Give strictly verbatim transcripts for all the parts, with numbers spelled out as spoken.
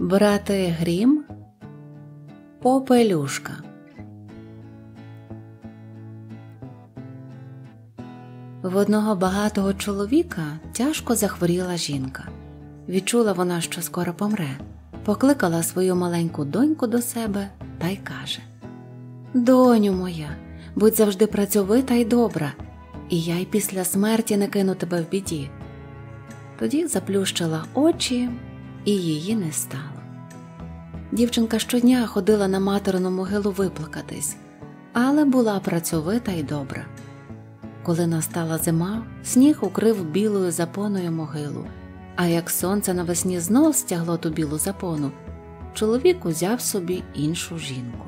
Брати Грім, Попелюшка. В одного багатого чоловіка тяжко захворіла жінка. Відчула вона, що скоро помре. Покликала свою маленьку доньку до себе та й каже: «Доню моя, будь завжди працьовита й добра, і я й після смерті не кину тебе в біді». Тоді заплющила очі, і її не стало. Дівчинка щодня ходила на материну могилу виплакатись, але була працьовита й добра. Коли настала зима, сніг укрив білою запоною могилу, а як сонце навесні знов стягло ту білу запону, чоловік узяв собі іншу жінку.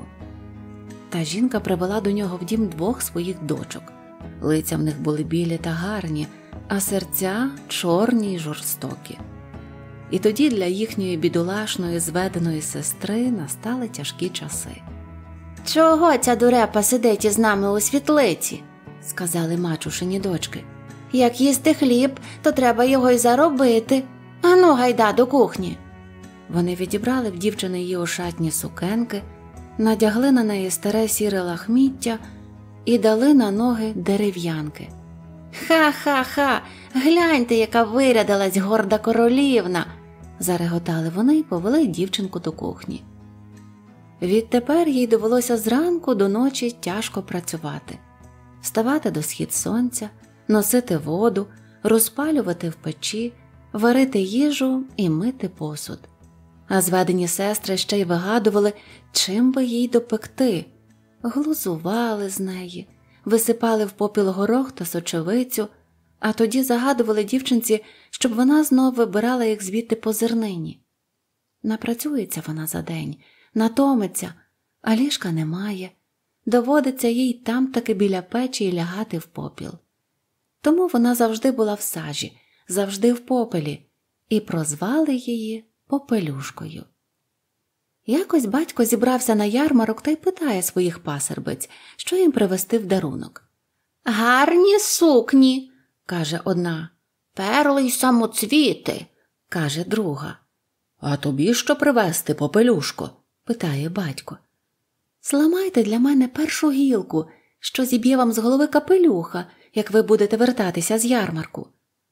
Та жінка привела до нього в дім двох своїх дочок. Лиця в них були білі та гарні, а серця чорні й жорстокі. І тоді для їхньої бідолашної зведеної сестри настали тяжкі часи. «Чого ця дурепа сидить із нами у світлиці?» – сказали мачушині дочки. «Як їсти хліб, то треба його й заробити. Ану, гайда до кухні!» Вони відібрали в дівчини її ошатні сукенки, надягли на неї старе сіре лахміття і дали на ноги дерев'янки. «Ха-ха-ха! Гляньте, яка вирядилась горда королівна!» – зареготали вони й повели дівчинку до кухні. Відтепер їй довелося зранку до ночі тяжко працювати. Вставати до схід сонця, носити воду, розпалювати в печі, варити їжу і мити посуд. А зведені сестри ще й вигадували, чим би їй допекти. Глузували з неї, висипали в попіл горох та сочевицю, а тоді загадували дівчинці, щоб вона знов вибирала їх звідти по зернині. Напрацюється вона за день, натомиться, а ліжка немає. Доводиться їй там таки біля печі й лягати в попіл. Тому вона завжди була в сажі, завжди в попелі, і прозвали її Попелюшкою. Якось батько зібрався на ярмарок та й питає своїх пасербиць, що їм привезти в дарунок. «Гарні сукні», – каже одна. «Перли й самоцвіти», – каже друга. «А тобі що привезти, Попелюшко?» – питає батько. «Зламайте для мене першу гілку, що зіб'є вам з голови капелюха, як ви будете вертатися з ярмарку».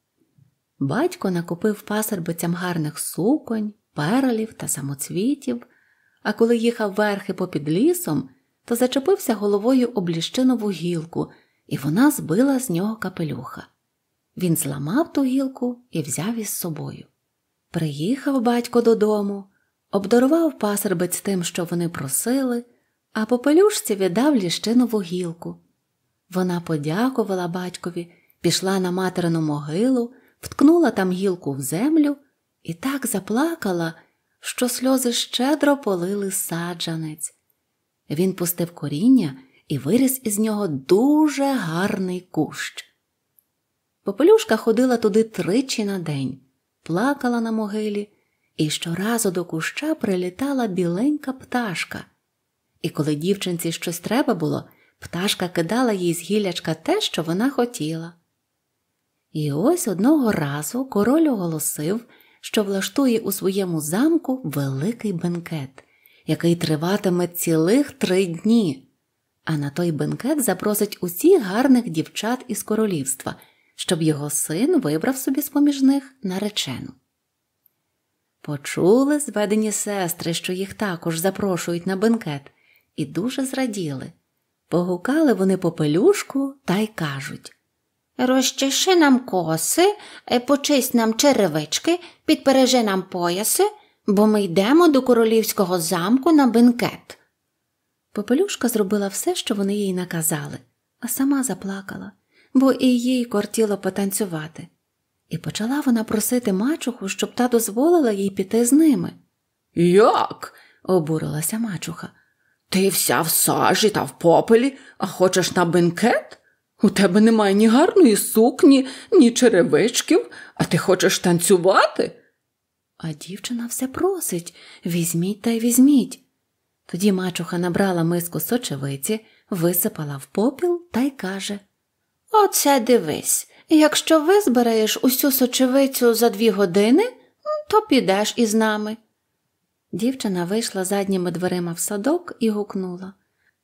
Батько накупив пасербицям гарних суконь, перлів та самоцвітів, а коли їхав верхи попід лісом, то зачепився головою об ліщинову гілку, і вона збила з нього капелюха. Він зламав ту гілку і взяв із собою. Приїхав батько додому, обдарував пасербиць тим, що вони просили, а Попелюшці віддав ліщинову гілку. Вона подякувала батькові, пішла на материну могилу, вткнула там гілку в землю і так заплакала, що сльози щедро полили саджанець. Він пустив коріння і виріс із нього дуже гарний кущ. Попелюшка ходила туди тричі на день, плакала на могилі, і щоразу до куща прилітала біленька пташка. І коли дівчинці щось треба було, пташка кидала їй з гіллячка те, що вона хотіла. І ось одного разу король оголосив, що влаштує у своєму замку великий бенкет, який триватиме цілих три дні. А на той бенкет запросить усіх гарних дівчат із королівства, щоб його син вибрав собі з-поміж них наречену. Почули зведені сестри, що їх також запрошують на бенкет, і дуже зраділи. Погукали вони Попелюшку та й кажуть: «Розчеши нам коси, почисть нам черевички, підпережи нам пояси, бо ми йдемо до королівського замку на бенкет». Попелюшка зробила все, що вони їй наказали, а сама заплакала, бо і їй кортіло потанцювати. І почала вона просити мачуху, щоб та дозволила їй піти з ними. «Як?» – обурилася мачуха. «Ти вся в сажі та в попелі, а хочеш на бенкет? У тебе немає ні гарної сукні, ні черевичків, а ти хочеш танцювати?» А дівчина все просить: «Візьміть та й візьміть». Тоді мачуха набрала миску сочевиці, висипала в попіл та й каже: «Оце дивись, якщо визбираєш усю сочевицю за дві години, то підеш із нами». Дівчина вийшла задніми дверима в садок і гукнула: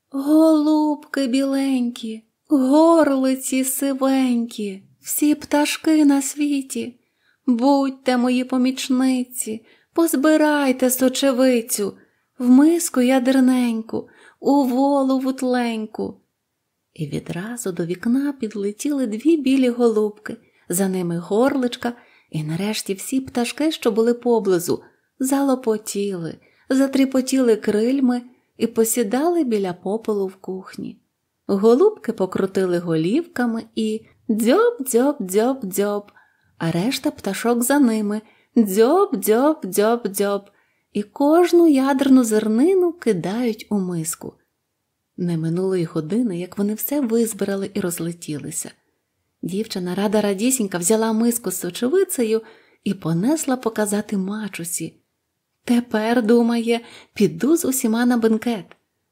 «Голубки біленькі, горлиці сивенькі, всі пташки на світі, будьте мої помічниці, позбирайте сочевицю, в миску ядерненьку, у волу вутленьку». І відразу до вікна підлетіли дві білі голубки, за ними горличка, і нарешті всі пташки, що були поблизу, залопотіли, затріпотіли крильми і посідали біля попелу в кухні. Голубки покрутили голівками і дзьоб-дзьоб-дзьоб-дзьоб, а решта пташок за ними дзьоб-дзьоб-дзьоб-дзьоб, і кожну ядерну зернину кидають у миску. Не минуло й години, як вони все визбирали і розлетілися. Дівчина рада-радісінька взяла миску з сочевицею і понесла показати мачусі. Тепер, думає, піду з усіма на бенкет.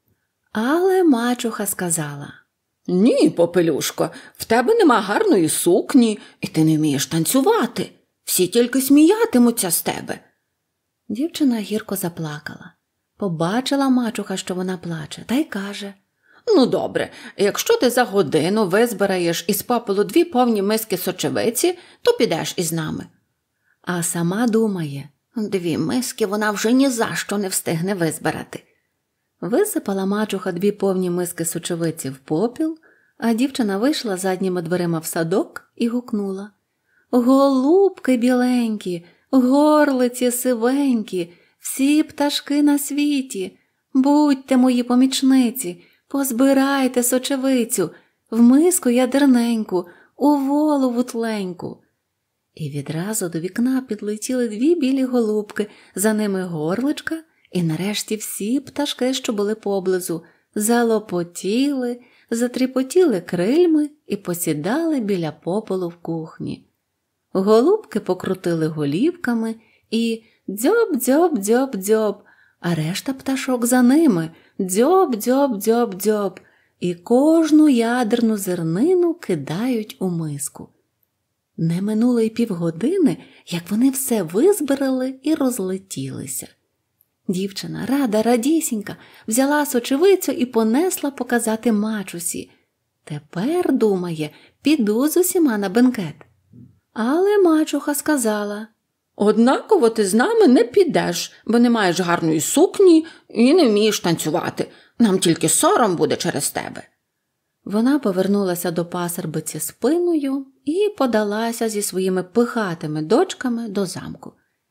Але мачуха сказала: «Ні, Попелюшко, в тебе нема гарної сукні, і ти не вмієш танцювати. Всі тільки сміятимуться з тебе». Дівчина гірко заплакала. Побачила мачуха, що вона плаче, та й каже: «Ну добре, якщо ти за годину визбираєш із попелу дві повні миски сочевиці, то підеш із нами». А сама думає: дві миски вона вже ні за що не встигне визбирати. Висипала мачуха дві повні миски сочевиці в попіл, а дівчина вийшла задніми дверима в садок і гукнула: «Голубки біленькі, горлиці сивенькі, всі пташки на світі, будьте мої помічниці, позбирайте сочевицю, в миску ядерненьку, у волу вутленьку». І відразу до вікна підлетіли дві білі голубки, за ними горличка, і нарешті всі пташки, що були поблизу, залопотіли, затріпотіли крильми і посідали біля попелу в кухні. Голубки покрутили голівками і дзьоб-дзьоб-дзьоб-дзьоб, а решта пташок за ними дзьоб-дзьоб-дзьоб-дзьоб, і кожну ядерну зернину кидають у миску. Не минуло й півгодини, як вони все визбирали і розлетілися. Дівчина, рада, радісінька, взяла сочевицю і понесла показати мачусі. Тепер, думає, піду з усіма на бенкет. Але мачуха сказала: «Однаково ти з нами не підеш, бо не маєш гарної сукні і не вмієш танцювати. Нам тільки сором буде через тебе». Вона повернулася до пасербиці спиною і подалася зі своїми пихатими дочками до замку.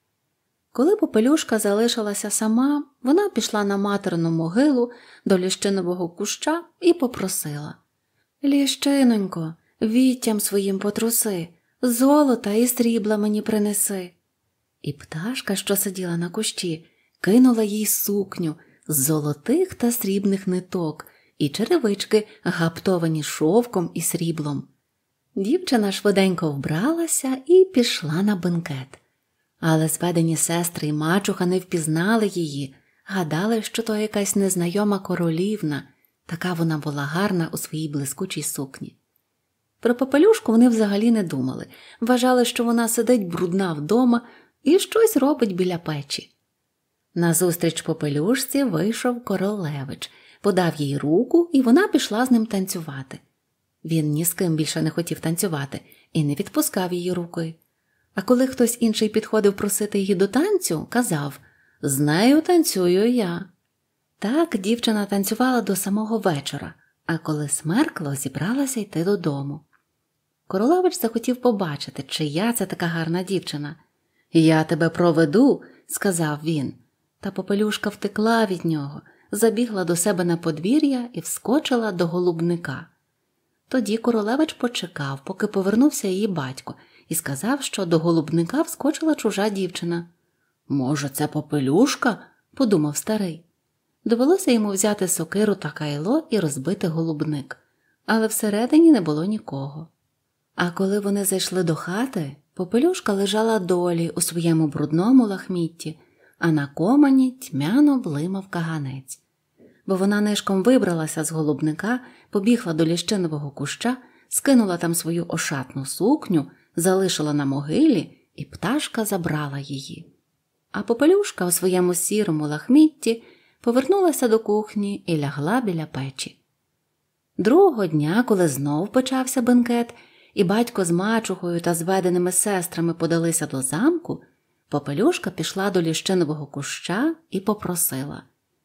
Коли Попелюшка залишилася сама, вона пішла на материну могилу до ліщинового куща і попросила: «Ліщинонько, віттям своїм потруси, золота і срібла мені принеси». І пташка, що сиділа на кущі, кинула їй сукню з золотих та срібних ниток і черевички, гаптовані шовком і сріблом. Дівчина швиденько вбралася і пішла на бенкет. Але зведені сестри й мачуха не впізнали її, гадали, що то якась незнайома королівна, така вона була гарна у своїй блискучій сукні. Про Попелюшку вони взагалі не думали, вважали, що вона сидить брудна вдома і щось робить біля печі. Назустріч Попелюшці вийшов королевич, подав їй руку, і вона пішла з ним танцювати. Він ні з ким більше не хотів танцювати і не відпускав її руки. А коли хтось інший підходив просити її до танцю, казав: «З нею танцюю я». Так дівчина танцювала до самого вечора, а коли смеркло, зібралася йти додому. Королевич захотів побачити, чия це така гарна дівчина. «Я тебе проведу», – сказав він. Та Попелюшка втекла від нього, забігла до себе на подвір'я і вскочила до голубника. Тоді королевич почекав, поки повернувся її батько, і сказав, що до голубника вскочила чужа дівчина. «Може, це Попелюшка?» – подумав старий. Довелося йому взяти сокиру та кайло і розбити голубник, але всередині не було нікого. А коли вони зайшли до хати, Попелюшка лежала долі у своєму брудному лахмітті, а на комані тьмяно блимав каганець. Бо вона нишком вибралася з голубника, побігла до ліщинового куща, скинула там свою ошатну сукню, залишила на могилі, і пташка забрала її. а Попелюшка у своєму сірому лахмітті повернулася до кухні і лягла біля печі. Другого дня, коли знов почався бенкет, і батько з мачухою та зведеними сестрами подалися до замку, Попелюшка пішла до ліщинового куща і попросила: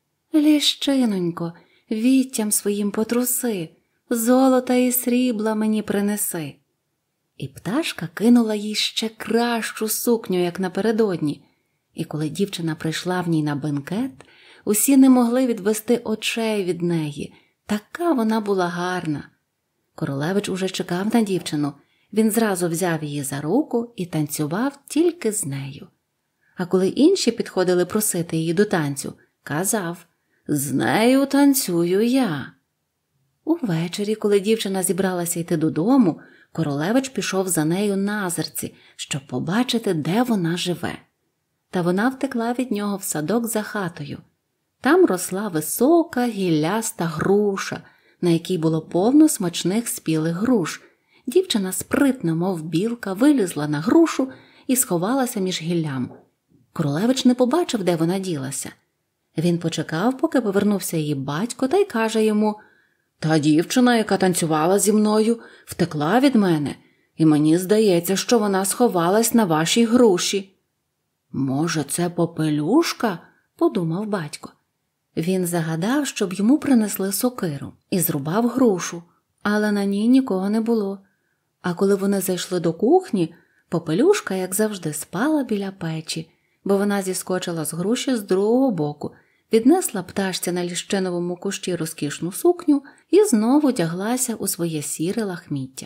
«Ліщинонько, віттям своїм потруси, золота і срібла мені принеси». І пташка кинула їй ще кращу сукню, як напередодні, і коли дівчина прийшла в ній на бенкет, усі не могли відвести очей від неї, така вона була гарна. Королевич уже чекав на дівчину, він зразу взяв її за руку і танцював тільки з нею. А коли інші підходили просити її до танцю, казав: «З нею танцюю я». Увечері, коли дівчина зібралася йти додому, Королевич пішов за нею назирці, щоб побачити, де вона живе. Та вона втекла від нього в садок за хатою. Там росла висока гілляста груша, на якій було повно смачних спілих груш. Дівчина спритно, мов білка, вилізла на грушу і сховалася між гіллям. Королевич не побачив, де вона ділася. Він почекав, поки повернувся її батько, та й каже йому: «Та дівчина, яка танцювала зі мною, втекла від мене, і мені здається, що вона сховалась на вашій груші». «Може, це Попелюшка?» – подумав батько. Він загадав, щоб йому принесли сокиру, і зрубав грушу, але на ній нікого не було. А коли вони зайшли до кухні, Попелюшка, як завжди, спала біля печі, бо вона зіскочила з груші з другого боку, віднесла пташці на ліщиновому кущі розкішну сукню і знову одяглася у своє сіре лахміття.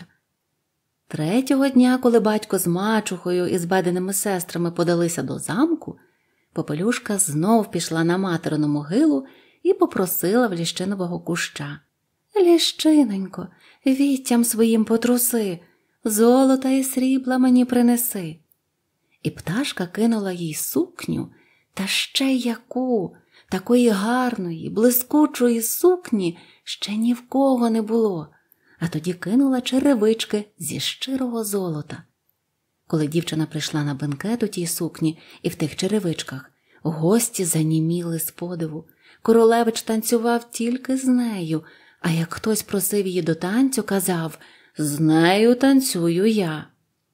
Третього дня, коли батько з мачухою і з беденими сестрами подалися до замку, Попелюшка знов пішла на материну могилу і попросила в ліщинового куща: «Ліщинонько, віттям своїм потруси, золота і срібла мені принеси». І пташка кинула їй сукню, та ще яку, такої гарної, блискучої сукні ще ні в кого не було, а тоді кинула черевички зі щирого золота. Коли дівчина прийшла на бенкет у тій сукні і в тих черевичках, гості заніміли з подиву. Королевич танцював тільки з нею, а як хтось просив її до танцю, казав: «З нею танцюю я».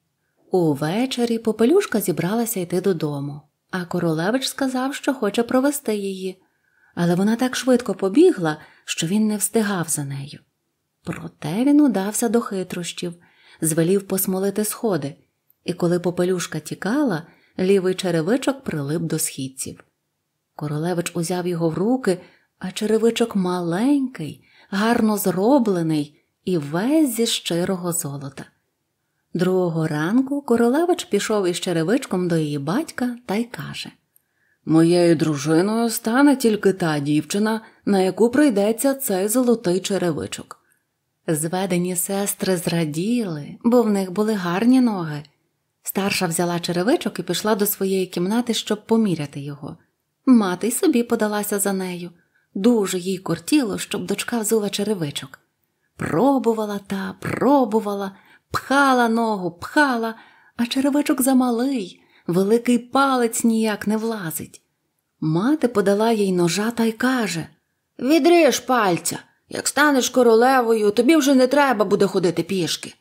Увечері Попелюшка зібралася йти додому, а Королевич сказав, що хоче провести її. Але вона так швидко побігла, що він не встигав за нею. Проте він удався до хитрощів, звелів посмолити сходи, і коли Попелюшка тікала, лівий черевичок прилип до східців. Королевич узяв його в руки, а черевичок маленький, гарно зроблений і весь зі щирого золота. Другого ранку Королевич пішов із черевичком до її батька та й каже: «Моєю дружиною стане тільки та дівчина, на яку прийдеться цей золотий черевичок». Зведені сестри зраділи, бо в них були гарні ноги. Старша взяла черевичок і пішла до своєї кімнати, щоб поміряти його. Мати й собі подалася за нею. Дуже їй кортіло, щоб дочка взула черевичок. Пробувала та, пробувала, пхала ногу, пхала, а черевичок замалий, великий палець ніяк не влазить. Мати подала їй ножа та й каже: «Відріж пальця, як станеш королевою, тобі вже не треба буде ходити пішки».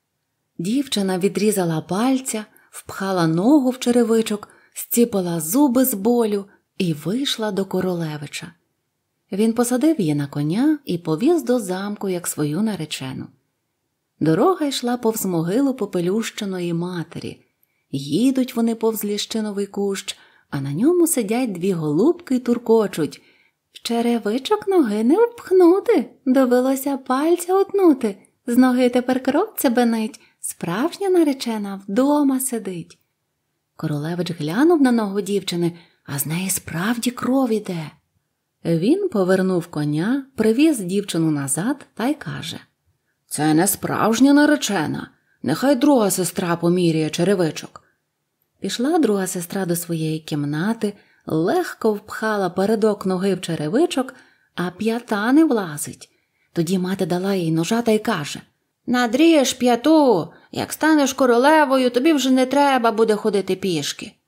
Дівчина відрізала пальця, впхала ногу в черевичок, зціпила зуби з болю і вийшла до Королевича. Він посадив її на коня і повіз до замку, як свою наречену. Дорога йшла повз могилу Попелющиної матері. Їдуть вони повз ліщиновий кущ, а на ньому сидять дві голубки й туркочуть. В черевичок ноги не впхнути, довелося пальця утнути. З ноги тепер крок цебенить, справжня наречена вдома сидить. Королевич глянув на ногу дівчини, а з неї справді кров іде. Він повернув коня, привіз дівчину назад та й каже: «Це не справжня наречена, нехай друга сестра поміряє черевичок». Пішла друга сестра до своєї кімнати, легко впхала передок ноги в черевичок, а п'ята не влазить. Тоді мати дала їй ножа та й каже: «Надріж п'яту, як станеш королевою, тобі вже не треба буде ходити пішки».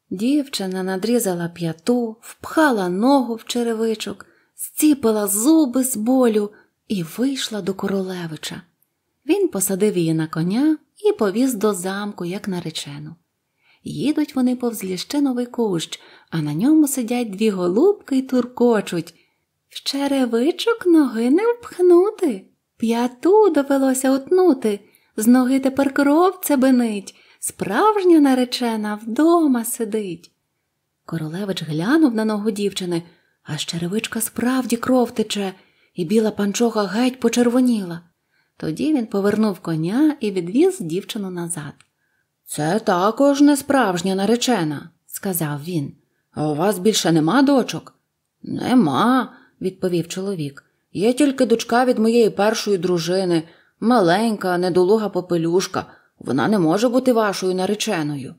Дівчина надрізала п'яту, впхала ногу в черевичок, зціпила зуби з болю і вийшла до королевича. Він посадив її на коня і повіз до замку, як наречену. Їдуть вони повз ліщиновий кущ, а на ньому сидять дві голубки й туркочуть. В черевичок ноги не впхнути, п'яту довелося утнути, з ноги тепер кров цебенить, справжня наречена вдома сидить. Королевич глянув на ногу дівчини, а з черевичка справді кров тече, і біла панчоха геть почервоніла. Тоді він повернув коня і відвіз дівчину назад. «Це також не справжня наречена», – сказав він. «А у вас більше нема дочок?» «Нема», – відповів чоловік. «Є тільки дочка від моєї першої дружини, маленька, недолуга попелюшка. Вона не може бути вашою нареченою».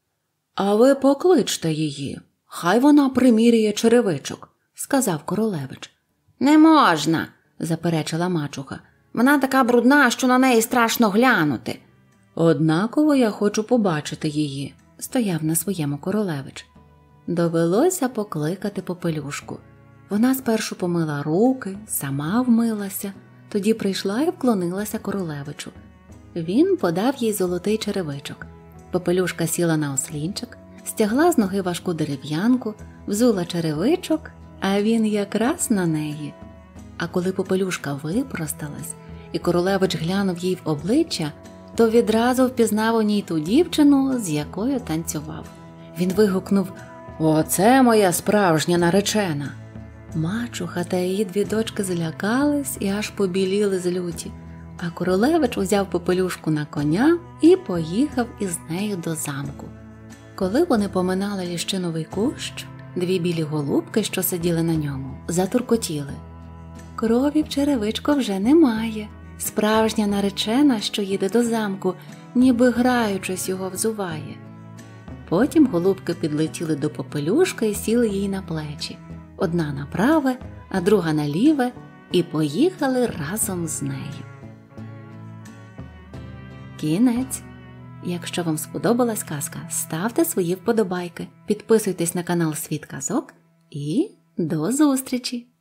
«А ви покличте її, хай вона приміряє черевичок», – сказав королевич. «Не можна», – заперечила мачуха. «Вона така брудна, що на неї страшно глянути». «Однаково я хочу побачити її», – стояв на своєму королевич. Довелося покликати попелюшку. Вона спершу помила руки, сама вмилася, тоді прийшла і вклонилася королевичу. Він подав їй золотий черевичок. Попелюшка сіла на ослінчик, стягла з ноги важку дерев'янку, взула черевичок, а він якраз на неї. А коли попелюшка випросталась, і королевич глянув їй в обличчя, то відразу впізнав у ній ту дівчину, з якою танцював. Він вигукнув: «Оце моя справжня наречена!» Мачуха та її дві дочки злякались і аж побіліли з люті, а королевич узяв попелюшку на коня і поїхав із нею до замку. Коли вони поминали ліщиновий кущ, дві білі голубки, що сиділи на ньому, затуркотіли. Крові в черевичку вже немає. Справжня наречена, що їде до замку, ніби граючись його взуває. Потім голубки підлетіли до попелюшки і сіли їй на плечі. Одна на праве, а друга на ліве, і поїхали разом з нею. Кінець. Якщо вам сподобалась казка, ставте свої вподобайки, підписуйтесь на канал Світ казок і до зустрічі!